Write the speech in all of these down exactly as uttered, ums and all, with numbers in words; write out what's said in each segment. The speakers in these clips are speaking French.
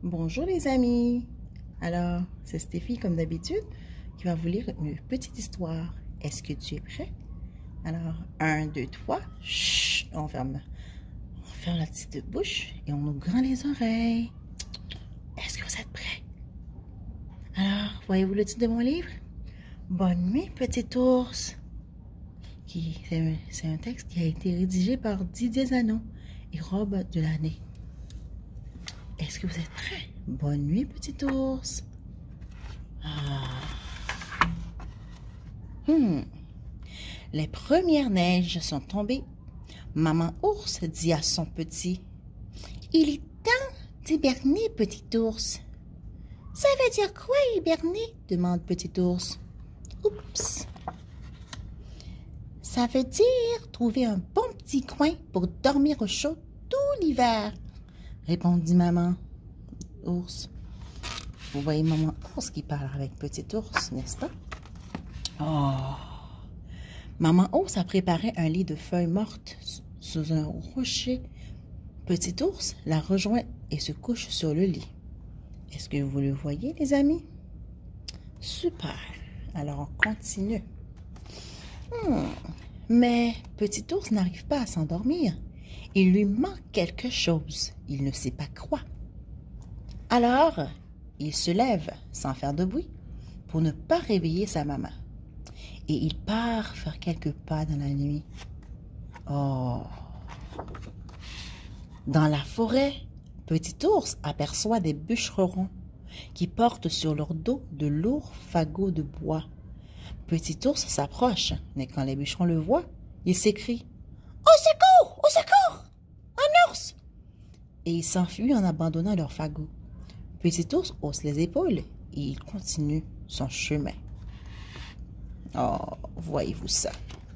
Bonjour les amis. Alors, c'est Stéphie comme d'habitude qui va vous lire une petite histoire. Est-ce que tu es prêt? Alors, un, deux, trois. Chut, on ferme, on ferme la petite bouche et on ouvre grand les oreilles. Est-ce que vous êtes prêts? Alors, voyez-vous le titre de mon livre? Bonne nuit, petit ours. C'est un, un texte qui a été rédigé par Didier Zanon et Rob Delaney. Est-ce que vous êtes prêts? Bonne nuit, petit ours. Ah. Hmm. Les premières neiges sont tombées. Maman ours dit à son petit: il est temps d'hiberner, petit ours. Ça veut dire quoi, hiberner? Demande petit ours. Oups. Ça veut dire trouver un bon petit coin pour dormir au chaud tout l'hiver, répondit maman ours. Vous voyez maman ours qui parle avec petit ours, n'est-ce pas? Oh! Maman ours a préparé un lit de feuilles mortes sous un rocher. Petit ours la rejoint et se couche sur le lit. Est-ce que vous le voyez, les amis? Super! Alors, on continue. Hmm. Mais petit ours n'arrive pas à s'endormir. Il lui manque quelque chose. Il ne sait pas quoi. Alors, il se lève sans faire de bruit pour ne pas réveiller sa maman. Et il part faire quelques pas dans la nuit. Oh! Dans la forêt, petit ours aperçoit des bûcherons qui portent sur leur dos de lourds fagots de bois. Petit ours s'approche, mais quand les bûcherons le voient, il s'écrie: « Au secours! Au secours! Un ours! » Et il s'enfuit en abandonnant leurs fagots. Petit ours hausse les épaules et il continue son chemin. Oh, voyez-vous ça.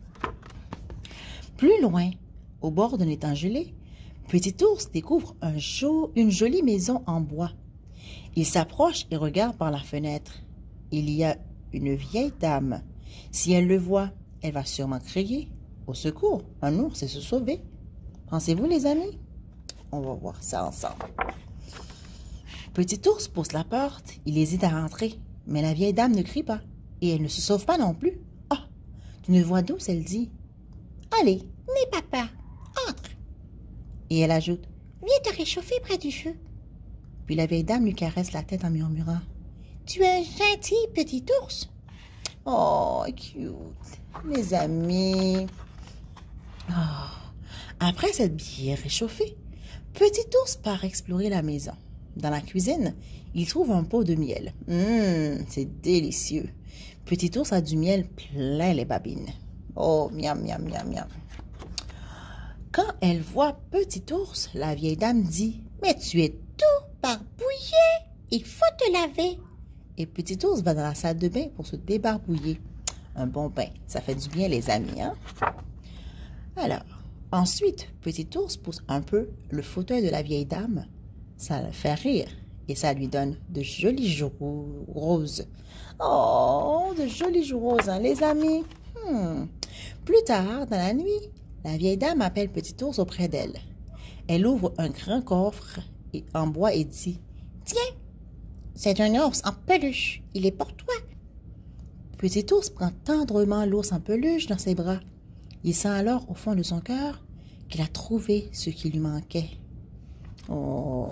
Plus loin, au bord d'un étang gelé, petit ours découvre un jo une jolie maison en bois. Il s'approche et regarde par la fenêtre. Il y a une vieille dame. Si elle le voit, elle va sûrement crier: « Au secours, un ours et se sauver. » Pensez-vous, les amis? On va voir ça ensemble. Petit ours pousse la porte. Il hésite à rentrer, mais la vieille dame ne crie pas et elle ne se sauve pas non plus. Ah! Oh, d'une voix douce, elle dit: « Allez, n'aie pas peur, entre. » Et elle ajoute: « Viens te réchauffer près du feu. » Puis la vieille dame lui caresse la tête en murmurant: « Tu es un gentil petit ours. » Oh, cute, les amis. Oh. Après s'être bien réchauffé, petit ours part explorer la maison. Dans la cuisine, il trouve un pot de miel. Hum, c'est délicieux. Petit ours a du miel plein les babines. Oh, miam, miam, miam, miam. Quand elle voit petit ours, la vieille dame dit: « Mais tu es tout barbouillé, il faut te laver. » Et petit ours va dans la salle de bain pour se débarbouiller. Un bon bain, ça fait du bien, les amis, hein? Alors, ensuite, petit ours pousse un peu le fauteuil de la vieille dame. Ça le fait rire et ça lui donne de jolis joues roses. Oh, de jolis joues roses, hein, les amis? Hmm. Plus tard, dans la nuit, la vieille dame appelle petit ours auprès d'elle. Elle ouvre un grand coffre en bois et dit: « Tiens, c'est un ours en peluche, il est pour toi. » Petit ours prend tendrement l'ours en peluche dans ses bras. Il sent alors au fond de son cœur qu'il a trouvé ce qui lui manquait. Oh!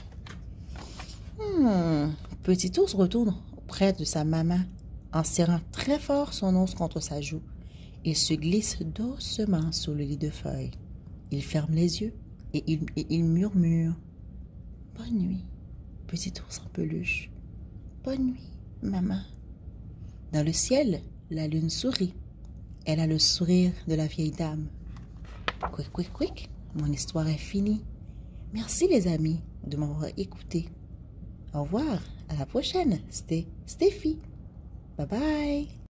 Hmm. Petit ours retourne auprès de sa maman en serrant très fort son os contre sa joue. Il se glisse doucement sur le lit de feuilles. Il ferme les yeux et il, et il murmure: « Bonne nuit, petit ours en peluche. Bonne nuit, maman. » Dans le ciel, la lune sourit. Elle a le sourire de la vieille dame. Quick, quick, quick, mon histoire est finie. Merci les amis de m'avoir écouté. Au revoir, à la prochaine. C'était Stéphie. Bye bye.